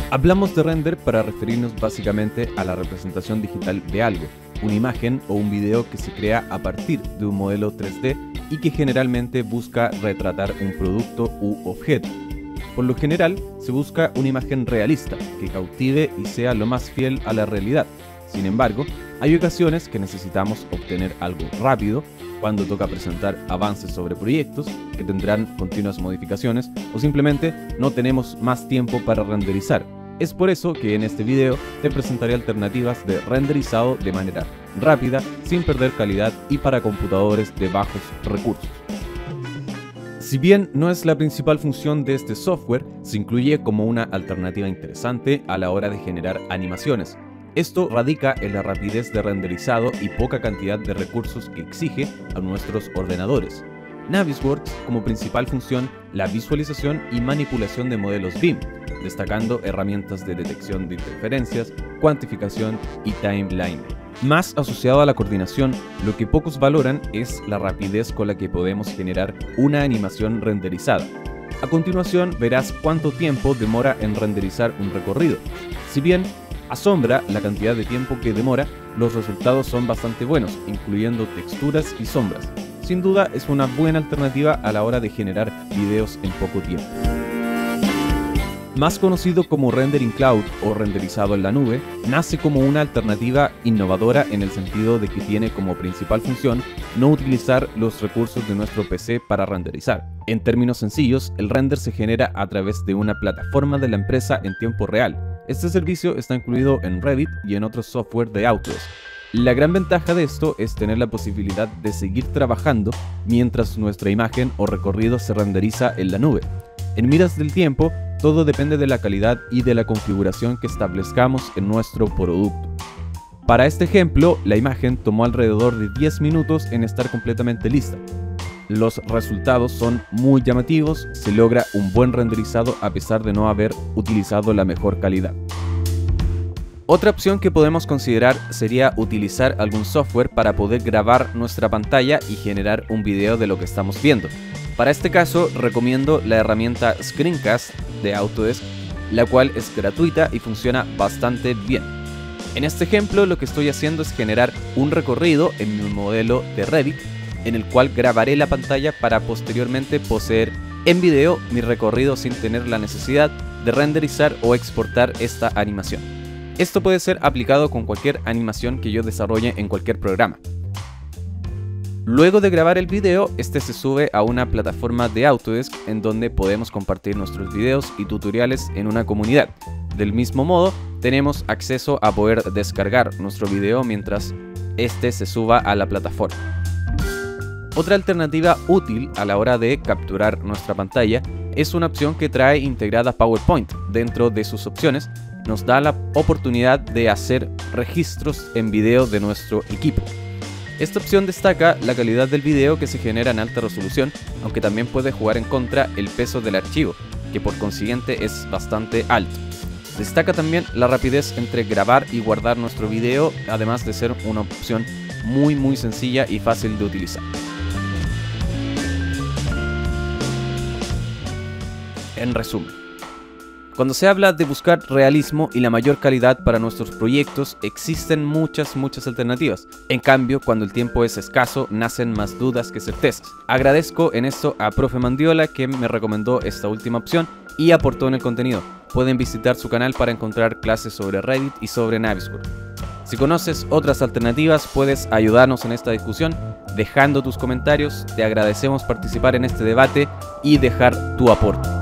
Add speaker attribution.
Speaker 1: Hablamos de render para referirnos básicamente a la representación digital de algo, una imagen o un video que se crea a partir de un modelo 3D y que generalmente busca retratar un producto u objeto. Por lo general, se busca una imagen realista, que cautive y sea lo más fiel a la realidad. Sin embargo, hay ocasiones que necesitamos obtener algo rápido, cuando toca presentar avances sobre proyectos que tendrán continuas modificaciones o simplemente no tenemos más tiempo para renderizar. Es por eso que en este video te presentaré alternativas de renderizado de manera rápida, sin perder calidad y para computadores de bajos recursos. Si bien no es la principal función de este software, se incluye como una alternativa interesante a la hora de generar animaciones. Esto radica en la rapidez de renderizado y poca cantidad de recursos que exige a nuestros ordenadores. Navisworks como principal función la visualización y manipulación de modelos BIM, destacando herramientas de detección de interferencias, cuantificación y timeline. Más asociado a la coordinación, lo que pocos valoran es la rapidez con la que podemos generar una animación renderizada. A continuación verás cuánto tiempo demora en renderizar un recorrido. Si bien asombra la cantidad de tiempo que demora, los resultados son bastante buenos, incluyendo texturas y sombras. Sin duda es una buena alternativa a la hora de generar videos en poco tiempo. Más conocido como Rendering Cloud o renderizado en la nube, nace como una alternativa innovadora en el sentido de que tiene como principal función no utilizar los recursos de nuestro PC para renderizar. En términos sencillos, el render se genera a través de una plataforma de la empresa en tiempo real. Este servicio está incluido en Revit y en otros software de Autodesk. La gran ventaja de esto es tener la posibilidad de seguir trabajando mientras nuestra imagen o recorrido se renderiza en la nube. En miras del tiempo, todo depende de la calidad y de la configuración que establezcamos en nuestro producto. Para este ejemplo, la imagen tomó alrededor de 10 minutos en estar completamente lista. Los resultados son muy llamativos, se logra un buen renderizado a pesar de no haber utilizado la mejor calidad. Otra opción que podemos considerar sería utilizar algún software para poder grabar nuestra pantalla y generar un video de lo que estamos viendo. Para este caso recomiendo la herramienta Screencast de Autodesk, la cual es gratuita y funciona bastante bien. En este ejemplo lo que estoy haciendo es generar un recorrido en mi modelo de Revit, en el cual grabaré la pantalla para posteriormente poseer en video mi recorrido sin tener la necesidad de renderizar o exportar esta animación. Esto puede ser aplicado con cualquier animación que yo desarrolle en cualquier programa. Luego de grabar el video, este se sube a una plataforma de Autodesk en donde podemos compartir nuestros videos y tutoriales en una comunidad. Del mismo modo, tenemos acceso a poder descargar nuestro video mientras este se suba a la plataforma. Otra alternativa útil a la hora de capturar nuestra pantalla es una opción que trae integrada PowerPoint. Dentro de sus opciones, nos da la oportunidad de hacer registros en video de nuestro equipo. Esta opción destaca la calidad del video que se genera en alta resolución, aunque también puede jugar en contra el peso del archivo, que por consiguiente es bastante alto. Destaca también la rapidez entre grabar y guardar nuestro video, además de ser una opción muy sencilla y fácil de utilizar. En resumen, cuando se habla de buscar realismo y la mayor calidad para nuestros proyectos, existen muchas alternativas. En cambio, cuando el tiempo es escaso, nacen más dudas que certezas. Agradezco en esto a Profe Mandiola, que me recomendó esta última opción y aportó en el contenido. Pueden visitar su canal para encontrar clases sobre Revit y sobre Navisworks. Si conoces otras alternativas, puedes ayudarnos en esta discusión dejando tus comentarios. Te agradecemos participar en este debate y dejar tu aporte.